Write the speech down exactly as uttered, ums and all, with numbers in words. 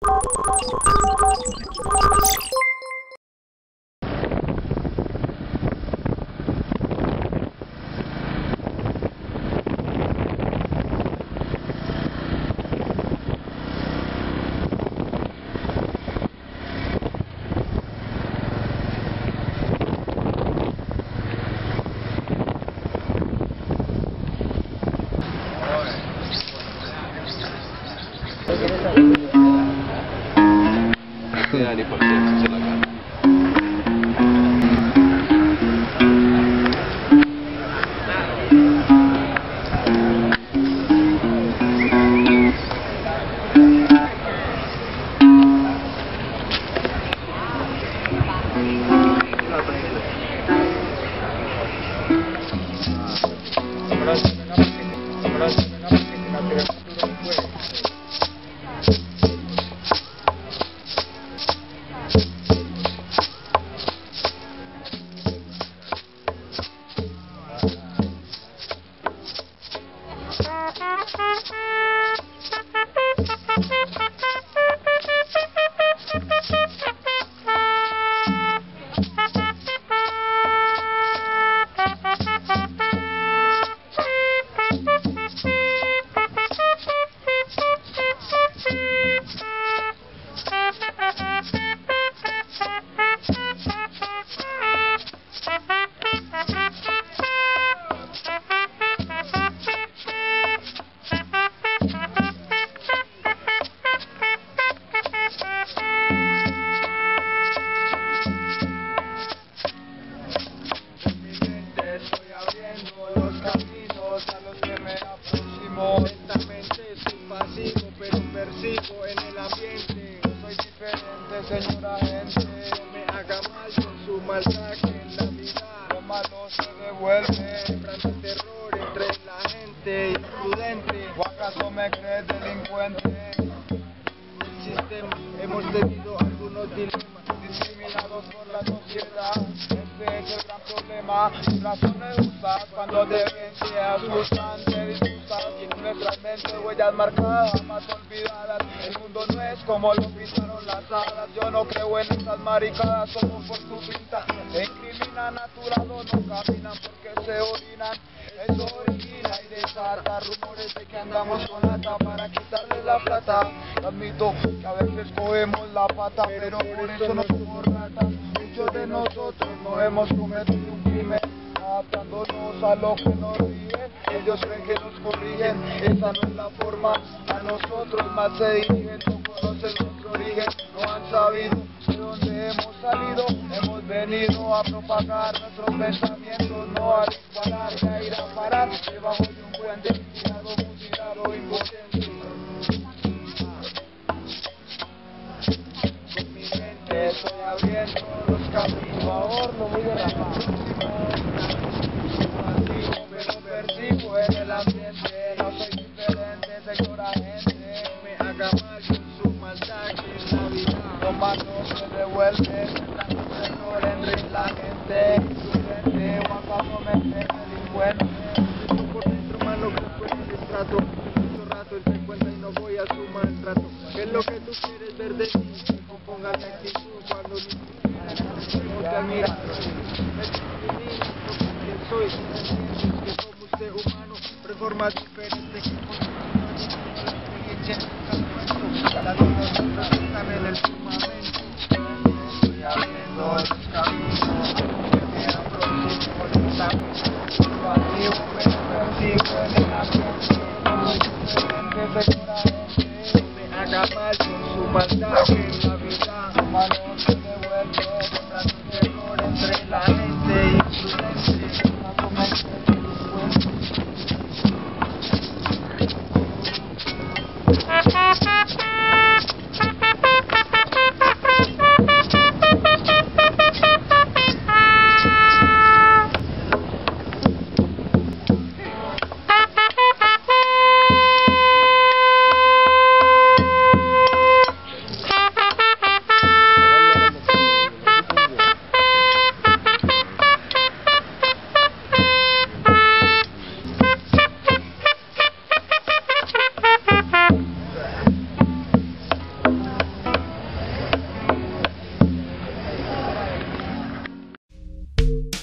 Yani pakai silakan. Lentamente soy pasivo, pero persigo en el ambiente. Soy diferente, señora gente. No me haga mal con su maldad, que en la vida lo malo se devuelve. Sembrando terror entre la gente imprudente. ¿O acaso me crees delincuente? El sistema, hemos tenido algunos dilemas, discriminados por la sociedad. Ese es el gran problema. Razones justas cuando deben se asustan, se disgustan. Tienen nuestras mentes huellas marcadas, jamás olvidadas. El mundo no es como lo pintaron las hadas. Yo no creo en esas maricadas solo por su pinta. Se incriminan a tu lado, no caminan porque se orinan. Eso origina y desata rumores de que andamos con lata para quitarles la plata. Admito que a veces cogemos la pata, pero por eso no somos ratas. Muchos de nosotros no hemos cometido un crimen, adaptándonos a lo que nos ríen. Ellos creen que nos corrigen, esa no es la forma. A nosotros más se dirigen, no conocen nuestro origen, no han sabido de dónde hemos salido. Hemos venido a propagar nuestros pensamientos, no a disparar, ni a ir a parar debajo de un puente, tirado, mutilado, impotente. Con mi mente estoy abriendo los caminos, por favor, no voy a la pero persigo en el ambiente. No soy diferente, señora gente. No me haga mal con su maldad, que en la vida lo malo se devuelve. Sembrando terror entre la gente imprudente. O acaso me creen delincuente. Estoy por dentro, malo que fue el estrato. Mucho rato él se encuentra y no voy a su maltrato. ¿Qué es lo que tú quieres ver de mí? Que componga mi actitud cuando ni siquiera te admira. Me discrimina por quien soy. Que como usted humano, pero de formas diferentes que con la experiencia nunca la de nosotros están en el firmamento. Estoy abriendo los caminos que me aproximo lentamente. Pasivo, pero persigo en el ambiente. No soy diferente, señora gente. No me haga mal con su maldad, que en la vida lo malo se devuelve. Sembrando terror entre la gente imprudente. No me Thank you.